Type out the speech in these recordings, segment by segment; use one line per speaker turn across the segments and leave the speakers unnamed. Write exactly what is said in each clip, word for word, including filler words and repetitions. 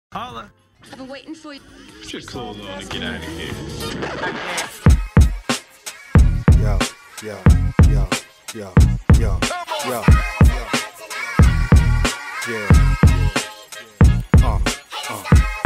Holla.
I've been waiting for you.
Put your clothes on and get out of here.
Yo, yo, yo, yo, yo, yo, yeah, uh, uh.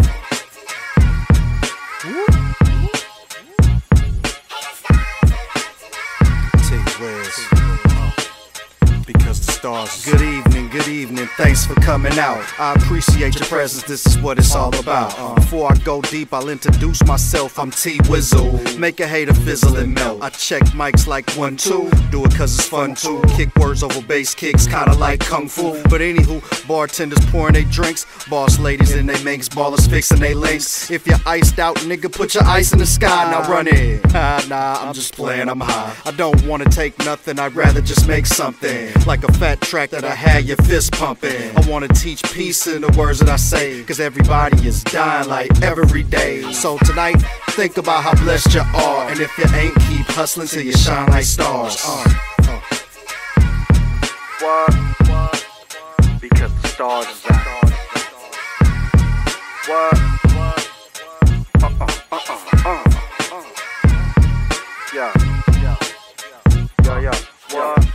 T-Wiz, because the stars. Good evening, good evening, thanks for coming out. I appreciate your presence, this is what it's all about. Uh, before I go deep, I'll introduce myself, I'm T-Wizzle. Make a hater fizzle and melt. I check mics like one, two, do it cause it's fun too. Kick words over bass kicks, kinda like Kung Fu. But anywho, bartenders pouring they drinks, boss ladies in they makes, ballers fixing they links. If you're iced out, nigga, put your ice in the sky, now run it. Ah, nah, I'm just playing, I'm high. I don't wanna take nothing, I'd rather just make something. Like a fat track that I had your fist pumping. I wanna teach peace in the words that I say, cause everybody is dying like every day. So tonight, think about how blessed you are, and if you ain't, keep hustling till you shine like stars. Uh, uh.
What? Because the stars is out. What? Uh uh uh uh uh. Yeah. Yeah. Yeah. What?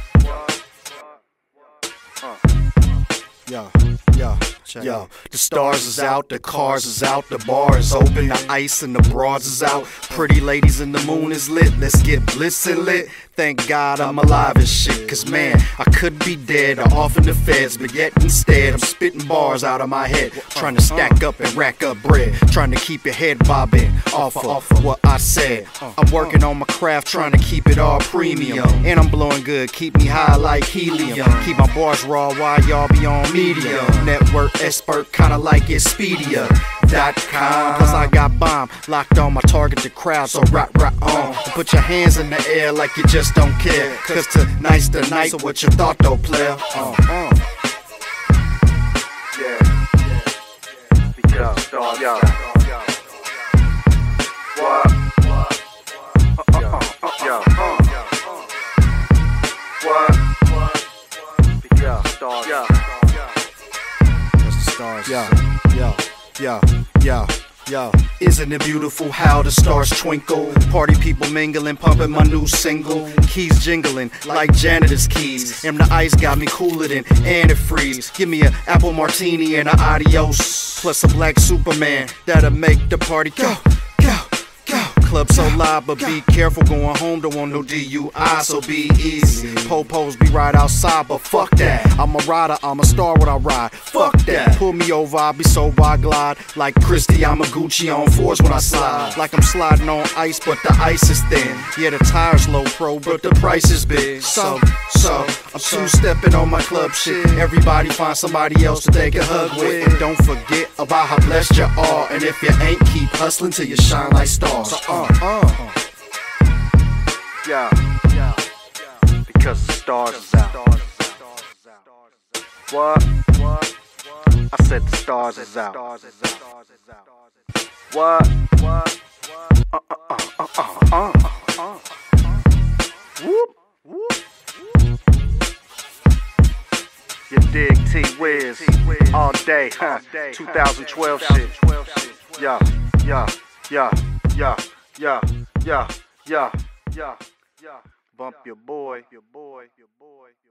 Uh.
Yo, yo, yo, the stars is out, the cars is out, the bar is open, the ice and the broads is out. Pretty ladies and the moon is lit, let's get bliss and lit. Thank God I'm alive and shit, cause man, I could be dead or off in the feds, but yet instead I'm spitting bars out of my head, trying to stack up and rack up bread, trying to keep your head bobbing off of, off of what I said. I'm working on my craft, trying to keep it all premium, and I'm blowing good, keep me high like helium. Keep my bars raw while y'all be on medium. Network expert, kinda like Expedia dot com. Plus I got bomb locked on my target, the crowd, so rock, rock on. And put your hands in the air like you just don't care, cause tonight's the night, so what you thought though, player? Uh, uh.
Yeah. Because the stars out. What? Uh uh uh uh. What? Because the stars out.
That's the stars. Yo, yo, yo, yo, yo. Isn't it beautiful how the stars twinkle? Party people mingling, pumping my new single. Keys jingling like janitor's keys. And the ice got me cooler than antifreeze. Give me an apple martini and an adios, plus a black Superman that'll make the party go, go, go. Club so live, but be careful going home, don't want no D U I, so be easy. Po-pos be right outside, but fuck that. I'm a rider, I'm a star when I ride. Fuck that. Pull me over, I'll be so wide glide. Like Christy, I'm a Gucci on fours when I slide. Like I'm sliding on ice, but the ice is thin. Yeah, the tires low pro, but the price is big. So, so, I'm two-stepping on my club shit. Everybody find somebody else to take a hug with. And don't forget about how blessed you are. And if you ain't, keep hustling till you shine like stars. So, uh, uh.
Yeah. Because the stars is out. What? I said the stars is out. What? Uh uh uh uh uh uh. Whoop whoop. You dig T-Wiz all day, huh? twenty twelve shit. Yeah, yeah, yeah, yeah, yeah, yeah, yeah, yeah, yeah. Bump your boy, your boy, your boy.